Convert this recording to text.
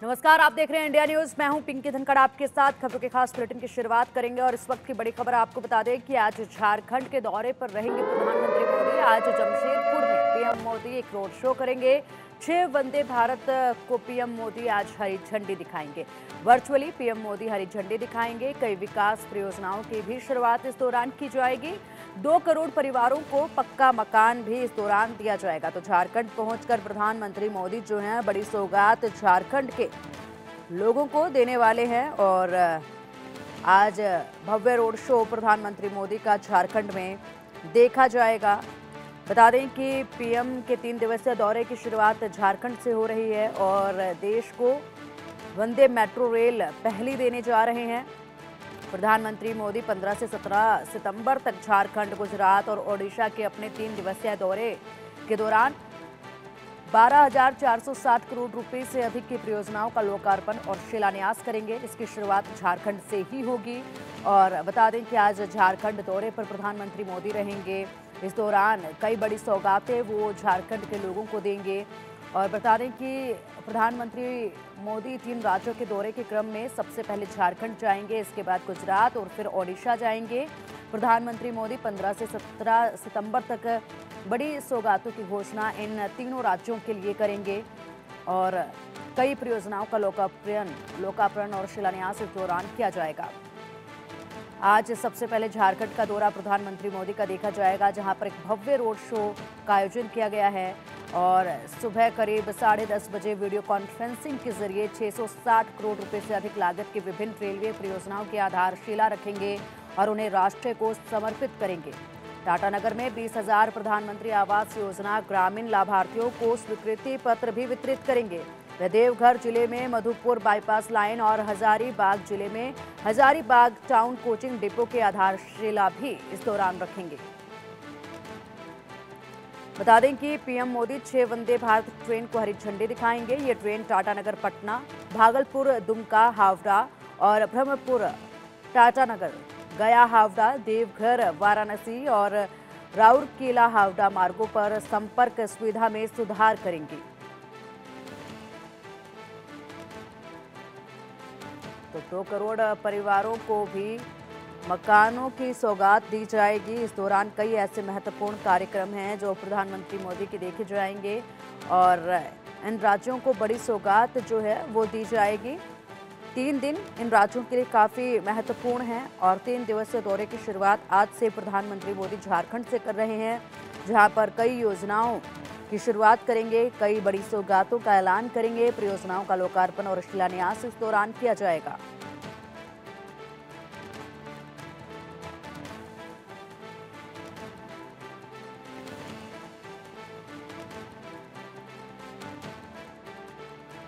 नमस्कार, आप देख रहे हैं इंडिया न्यूज। मैं हूं पिंकी धनखड़ आपके साथ। खबरों के खास बुलेटिन की शुरुआत करेंगे और इस वक्त की बड़ी खबर आपको बता दें कि आज झारखंड के दौरे पर रहेंगे प्रधानमंत्री मोदी। आज जमशेदपुर में पीएम मोदी एक रोड शो करेंगे। 6 वंदे भारत को पीएम मोदी आज हरी झंडी दिखाएंगे। वर्चुअली पीएम मोदी हरी झंडी दिखाएंगे। कई विकास परियोजनाओं की भी शुरुआत इस दौरान की जाएगी। 2 करोड़ परिवारों को पक्का मकान भी इस दौरान दिया जाएगा। तो झारखंड पहुंचकर प्रधानमंत्री मोदी जो हैं बड़ी सौगात झारखंड के लोगों को देने वाले हैं और आज भव्य रोड शो प्रधानमंत्री मोदी का झारखंड में देखा जाएगा। बता दें कि पीएम के 3 दिवसीय दौरे की शुरुआत झारखंड से हो रही है और देश को वंदे मेट्रो रेल पहली देने जा रहे हैं। प्रधानमंत्री मोदी 15 से 17 सितंबर तक झारखंड, गुजरात और ओडिशा के अपने 3 दिवसीय दौरे के दौरान 12,460 करोड़ रुपए से अधिक की परियोजनाओं का लोकार्पण और शिलान्यास करेंगे। इसकी शुरुआत झारखंड से ही होगी और बता दें कि आज झारखंड दौरे पर प्रधानमंत्री मोदी रहेंगे। इस दौरान कई बड़ी सौगातें वो झारखंड के लोगों को देंगे और बता दें कि प्रधानमंत्री मोदी 3 राज्यों के दौरे के क्रम में सबसे पहले झारखंड जाएंगे, इसके बाद गुजरात और फिर ओडिशा जाएंगे। प्रधानमंत्री मोदी 15 से 17 सितंबर तक बड़ी सौगातों की घोषणा इन तीनों राज्यों के लिए करेंगे और कई परियोजनाओं का लोकार्पण और शिलान्यास इस दौरान किया जाएगा। आज सबसे पहले झारखंड का दौरा प्रधानमंत्री मोदी का देखा जाएगा, जहां पर एक भव्य रोड शो का आयोजन किया गया है और सुबह करीब 10:30 बजे वीडियो कॉन्फ्रेंसिंग के जरिए 660 करोड़ रुपए से अधिक लागत की विभिन्न रेलवे परियोजनाओं की आधारशिला रखेंगे और उन्हें राष्ट्र को समर्पित करेंगे। टाटानगर में 20,000 प्रधानमंत्री आवास योजना ग्रामीण लाभार्थियों को स्वीकृति पत्र भी वितरित करेंगे। वे देवघर जिले में मधुपुर बाईपास लाइन और हजारीबाग जिले में हजारीबाग टाउन कोचिंग डिपो के आधारशिला भी इस दौरान रखेंगे। बता दें कि पीएम मोदी 6 वंदे भारत ट्रेन को हरी झंडी दिखाएंगे। ये ट्रेन टाटानगर पटना, भागलपुर दुमका हावड़ा और ब्रह्मपुर टाटानगर, गया हावड़ा, देवघर वाराणसी और राउरकेला हावड़ा मार्गों पर संपर्क सुविधा में सुधार करेंगी। तो 2 करोड़ परिवारों को भी मकानों की सौगात दी जाएगी। इस दौरान कई ऐसे महत्वपूर्ण कार्यक्रम हैं जो प्रधानमंत्री मोदी के देखे जाएंगे और इन राज्यों को बड़ी सौगात जो है वो दी जाएगी। 3 दिन इन राज्यों के लिए काफ़ी महत्वपूर्ण हैं और 3 दिवसीय दौरे की शुरुआत आज से प्रधानमंत्री मोदी झारखंड से कर रहे हैं, जहां पर कई योजनाओं की शुरुआत करेंगे, कई बड़ी सौगातों का ऐलान करेंगे। परियोजनाओं का लोकार्पण और शिलान्यास इस दौरान किया जाएगा।